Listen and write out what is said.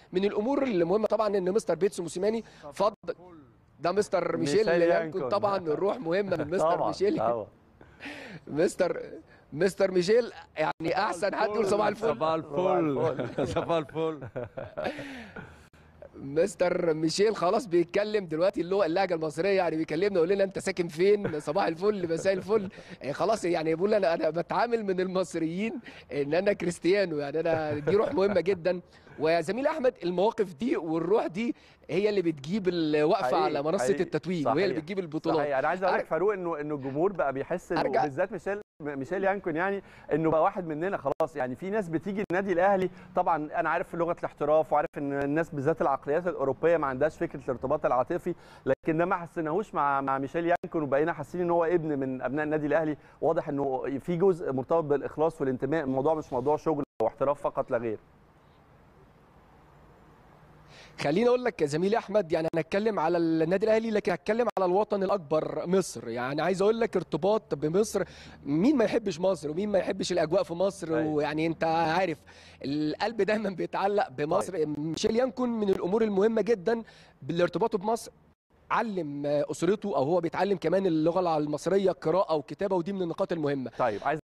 من الامور المهمه طبعا ان مستر بيتسو موسيماني فضل ده مستر ميشيل يانكون، طبعا الروح مهمه من مستر ميشيل. مستر ميشيل يعني احسن حد يقول صباح الفل. صباح الفل صباح الفل. مستر ميشيل خلاص بيتكلم دلوقتي اللهجه المصريه، يعني بيكلمنا يقول لنا انت ساكن فين، صباح الفل مساء الفل. خلاص يعني بيقول انا بتعامل من المصريين ان انا كريستيانو، يعني انا دي روح مهمه جدا. ويا زميلي احمد المواقف دي والروح دي هي اللي بتجيب الوقفه على منصه التتويج، وهي اللي بتجيب البطولات. صحيح. انا عايز اقول لك فاروق انه الجمهور بقى بيحس بالذات ميشيل يانكون، يعني انه بقى واحد مننا خلاص. يعني في ناس بتيجي النادي الاهلي، طبعا انا عارف في لغه الاحتراف وعارف ان الناس بالذات العقليات الاوروبيه ما عندهاش فكره الارتباط العاطفي، لكن ده ما حسيناهوش مع ميشيل يانكون، وبقينا حاسين ان هو ابن من ابناء النادي الاهلي. واضح انه في جزء مرتبط بالاخلاص والانتماء، الموضوع مش موضوع شغل او احتراف فقط لا غير. خليني اقول لك يا زميلي احمد، يعني انا اتكلم على النادي الاهلي لكن هتكلم على الوطن الاكبر مصر. يعني عايز اقول لك ارتباط بمصر، مين ما يحبش مصر ومين ما يحبش الاجواء في مصر. ويعني انت عارف القلب دايما بيتعلق بمصر. ميشيل يانكون من الامور المهمه جدا بالارتباط بمصر، علم اسرته او هو بيتعلم كمان اللغه المصريه قراءه وكتابه، ودي من النقاط المهمه. طيب عايز